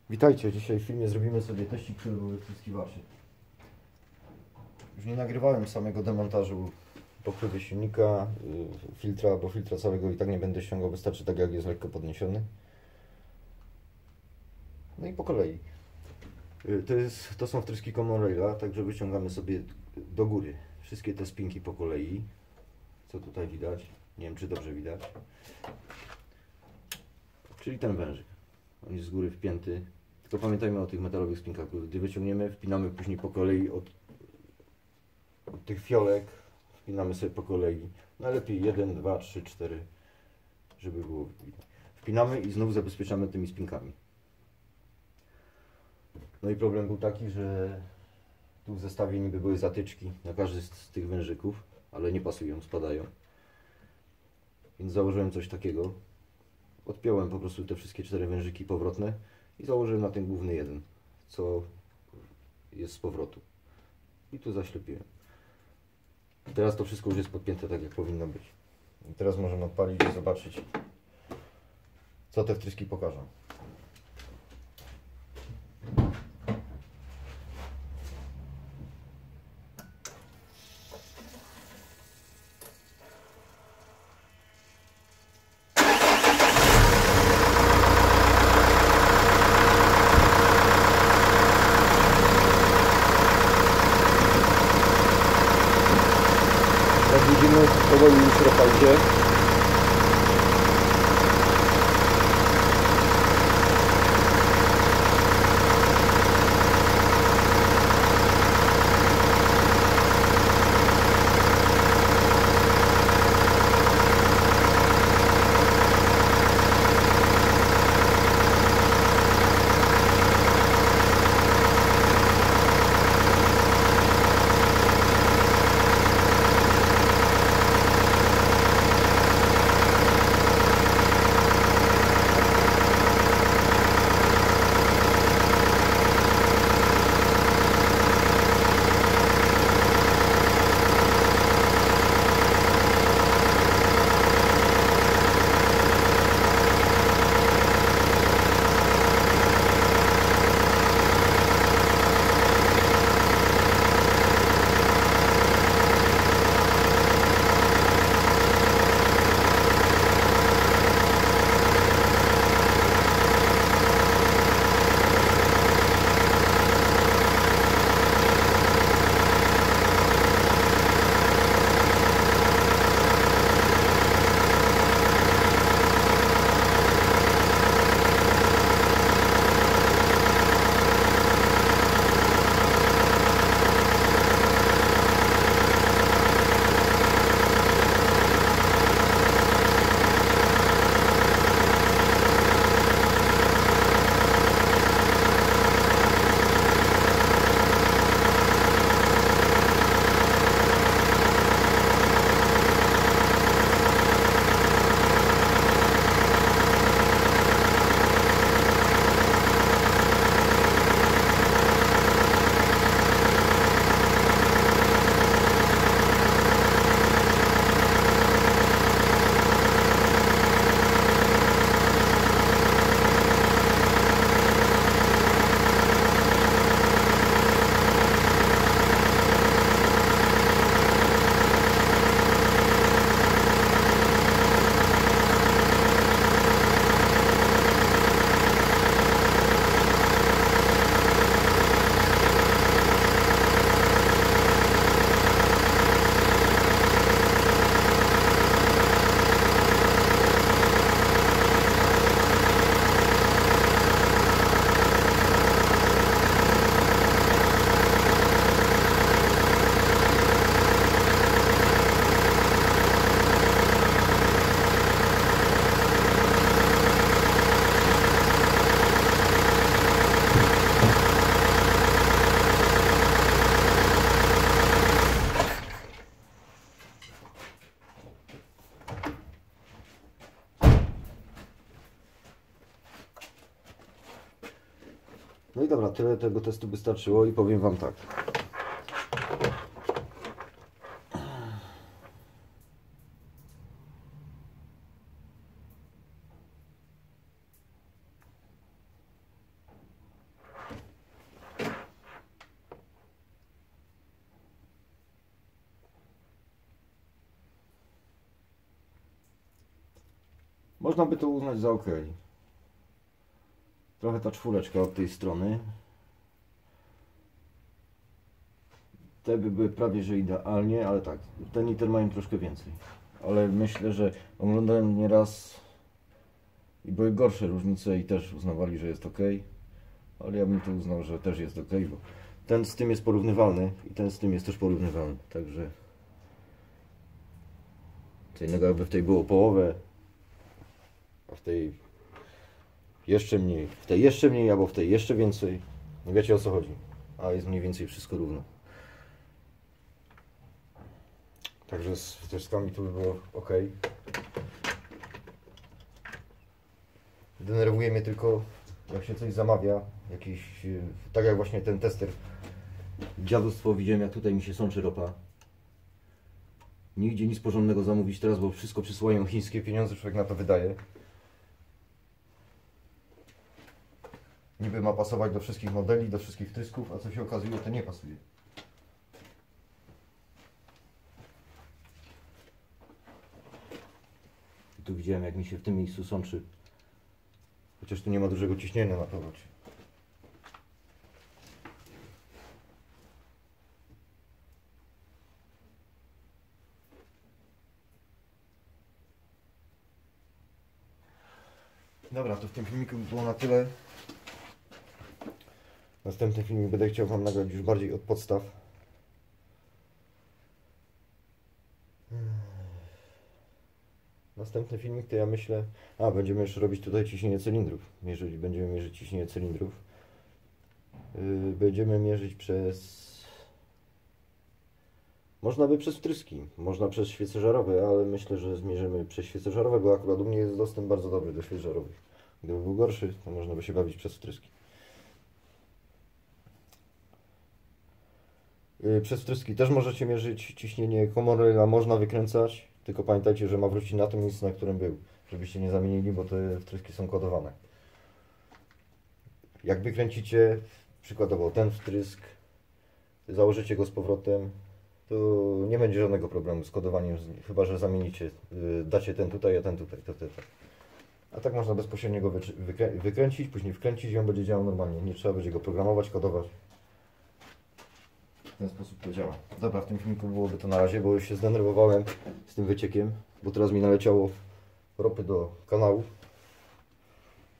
Witajcie, dzisiaj w filmie zrobimy sobie teścik klubowych wtryskiwaczy. Już nie nagrywałem samego demontażu pokrywy silnika, filtra, bo filtra całego i tak nie będę ściągał, wystarczy tak jak jest lekko podniesiony. No i po kolei. To są wtryski Common Raila, także wyciągamy sobie do góry wszystkie te spinki po kolei. Co tutaj widać? Nie wiem, czy dobrze widać. Czyli ten wężyk. On jest z góry wpięty. Tylko pamiętajmy o tych metalowych spinkach. Gdy wyciągniemy, wpinamy później po kolei od tych fiolek. Wpinamy sobie po kolei. Najlepiej 1, 2, 3, 4, żeby było widać. Wpinamy i znów zabezpieczamy tymi spinkami. No i problem był taki, że tu w zestawie niby były zatyczki na każdy z tych wężyków, ale nie pasują, spadają. Więc założyłem coś takiego. Odpiąłem po prostu te wszystkie 4 wężyki powrotne i założyłem na ten główny jeden, co jest z powrotu. I tu zaślepiłem. Teraz to wszystko już jest podpięte tak, jak powinno być. I teraz możemy odpalić i zobaczyć, co te wtryski pokażą. Jak widzimy, powoli już ropa idzie. No i dobra, tyle tego testu wystarczyło i powiem Wam tak. Można by to uznać za ok. Trochę ta czwóreczka od tej strony. Te by były prawie że idealnie, ale tak, te liter mają troszkę więcej. Ale myślę, że oglądałem nieraz i były gorsze różnice i też uznawali, że jest ok. Ale ja bym to uznał, że też jest ok, bo ten z tym jest porównywalny i ten z tym jest też porównywalny. Także co innego jakby w tej było połowę, a w tej jeszcze mniej, w tej jeszcze mniej, albo w tej jeszcze więcej. Nie wiecie o co chodzi, a jest mniej więcej wszystko równo. Także z wtyczkami tu by było ok. Denerwuje mnie tylko, jak się coś zamawia, jakiś, tak jak właśnie ten tester. Dziadostwo, widziałem jak tutaj mi się sączy ropa. Nigdzie nic porządnego zamówić teraz, bo wszystko przysyłają chińskie pieniądze, człowiek na to wydaje. Niby ma pasować do wszystkich modeli, do wszystkich wtrysków, a co się okazuje, to nie pasuje. I tu widziałem jak mi się w tym miejscu sączy. Chociaż tu nie ma dużego ciśnienia na powrocie. Dobra, to w tym filmiku było na tyle. Następny filmik będę chciał Wam nagrać już bardziej od podstaw. Następny filmik to ja myślę... będziemy jeszcze robić tutaj ciśnienie cylindrów. Będziemy mierzyć ciśnienie cylindrów. Będziemy mierzyć przez... Można by przez wtryski, można przez świece żarowe, ale myślę, że zmierzymy przez świece żarowe, bo akurat u mnie jest dostęp bardzo dobry do świec żarowych. Gdyby był gorszy, to można by się bawić przez wtryski. Przez wtryski też możecie mierzyć ciśnienie komory, a można wykręcać, tylko pamiętajcie, że ma wrócić na to miejsce, na którym był, żebyście nie zamienili, bo te wtryski są kodowane. Jak wykręcicie, przykładowo ten wtrysk, założycie go z powrotem, to nie będzie żadnego problemu z kodowaniem, chyba że zamienicie, dacie ten tutaj, a ten tutaj, to tak. A tak można bezpośrednio go wykręcić, później wkręcić i on będzie działał normalnie, nie trzeba będzie go programować, kodować. W ten sposób to działa. Dobra, w tym filmiku byłoby to na razie, bo już się zdenerwowałem z tym wyciekiem, bo teraz mi naleciało ropy do kanału.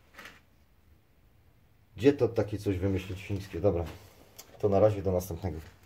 Gdzie to takie coś wymyślić chińskie? Dobra, to na razie, do następnego.